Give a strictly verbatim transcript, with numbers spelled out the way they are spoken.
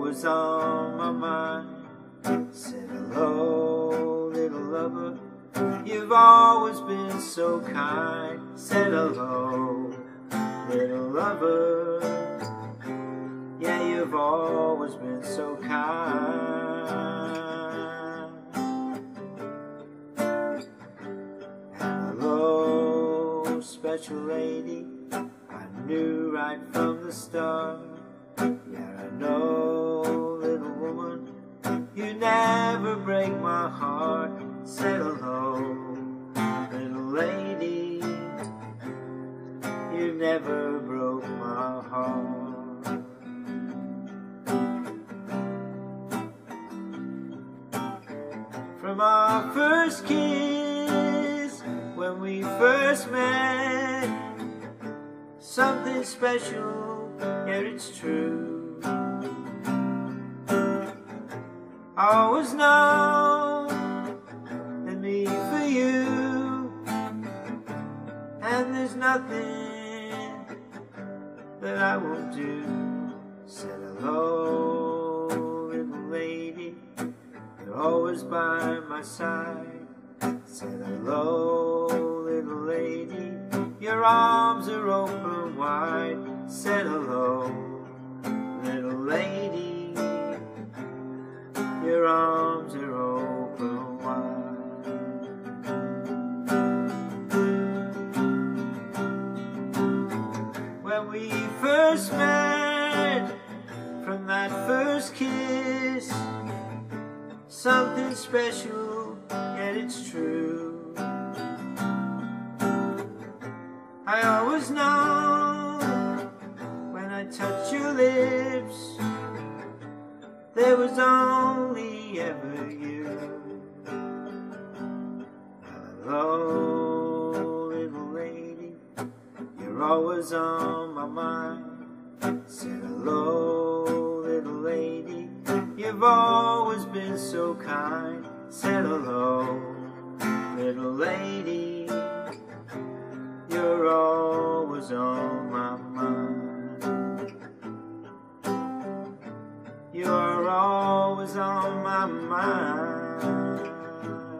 always on my mind. Said hello, little lover, you've always been so kind. Said hello, little lover, yeah, you've always been so kind. And hello, special lady, I knew right from the start. Yeah, I know, little woman, you never break my heart. Said hello, little lady, you never broke my heart. From our first kiss, when we first met, something special, yeah, it's true. I always know that me for you, and there's nothing that I won't do. Said hello, little lady, you're always by my side. Said hello, little lady, your arms are open wide. Said hello, little lady, your arms are open wide. When we first met, from that first kiss, something special, yet it's true. I always know when I touch your lips, there was only ever you. Hello, little lady, you're always on my mind. Said hello, little lady, you've always been so kind. Said hello, little lady, you're always on my mind. You're always on my mind.